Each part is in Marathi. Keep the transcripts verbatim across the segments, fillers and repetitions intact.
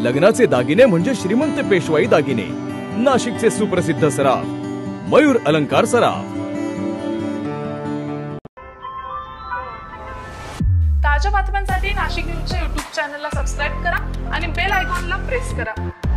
लग्नाचे दागिने म्हणजे श्रीमंत पेशवाई दागिने, नाशिकचे सुप्रसिद्ध सराफ मयूर अलंकार सराफ। ताज्या बातम्यांसाठी नाशिक न्यूजच्या यूट्यूब चॅनलला सबस्क्राइब करा आणि बेल आयकॉनला प्रेस करा।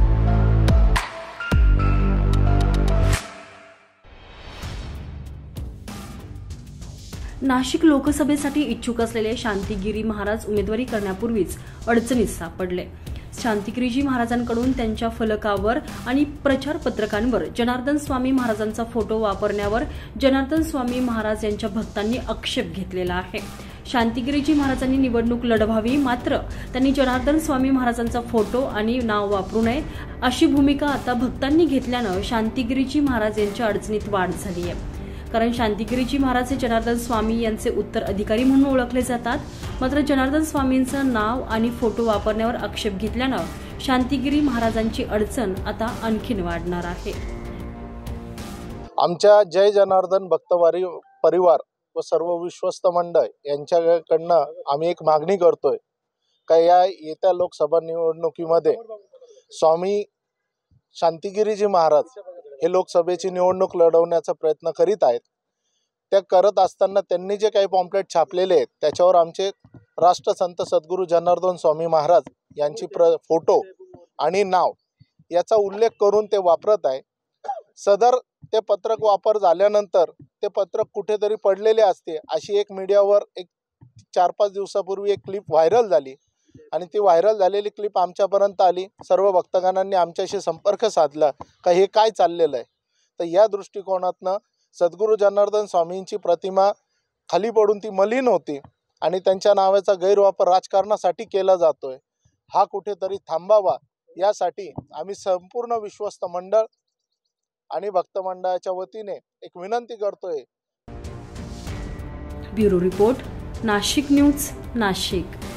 नाशिक लोकसभेसाठी इच्छुक असलेले शांतिगिरी महाराज उमेदवारी करण्यापूर्वीच अडचणीत सापडले। शांतिगिरीजी महाराजांकडून त्यांच्या फलकावर आणि प्रचार पत्रकांवर जनार्दन स्वामी महाराजांचा फोटो वापरण्यावर जनार्दन स्वामी महाराज यांच्या भक्तांनी आक्षेप घेतलेला आहे। शांतिगिरीजी महाराजांनी निवडणूक लढवावी, मात्र त्यांनी जनार्दन स्वामी महाराजांचा फोटो आणि नाव वापरू नये अशी भूमिका आता भक्तांनी घेतल्यानं शांतिगिरीजी महाराज यांच्या अडचणीत वाढ झाली आहे। कारण शांतिगिरीजी महाराज हे जनार्दन स्वामी यांचे उत्तर अधिकारी म्हणून ओळखले जातात, मात्र जनार्दन स्वामींचं नाव आणि फोटो वापरण्यावर आक्षेप घेतल्यानं शांतिगिरी महाराजांची अडचण आता आणखीन वाढणार आहे। आमच्या जय जनार्दन भक्तवारी परिवार व सर्व विश्वस्त मंडळ यांच्याकडनं आम्ही एक मागणी करतोय का या येत्या लोकसभा निवडणुकीमध्ये स्वामी शांतिगिरीजी महाराज हे लोकसभेची निवडणूक लढवण्याचा प्रयत्न करीत आहेत। त्या करत असताना त्यांनी जे काही पॉम्पलेट छापलेले आहेत त्याच्यावर आमचे राष्ट्रसंत सद्गुरू जनार्दन स्वामी महाराज यांची प्र फोटो आणि नाव याचा उल्लेख करून ते वापरत आहे। सदर ते पत्रक वापर झाल्यानंतर ते पत्रक कुठेतरी पडलेले असते अशी एक मीडियावर एक चार पाच दिवसापूर्वी एक क्लिप व्हायरल झाली आणि ती व्हायरल झालेली क्लिप आमच्यापर्यंत आली। सर्व भक्तगणांनी आमच्याशी संपर्क साधला का हे काय चाललेलं आहे। तर या दृष्टिकोनातनं सद्गुरू जनार्दन स्वामींची प्रतिमा खाली पडून ती मलिन होती आणि त्यांच्या नावाचा गैरवापर राजकारणासाठी केला जातोय, हा कुठेतरी थांबावा यासाठी आम्ही संपूर्ण विश्वस्त मंडळ आणि भक्त मंडळाच्या वतीने एक विनंती करतोय। Bureau report, Nashik news, Nashik.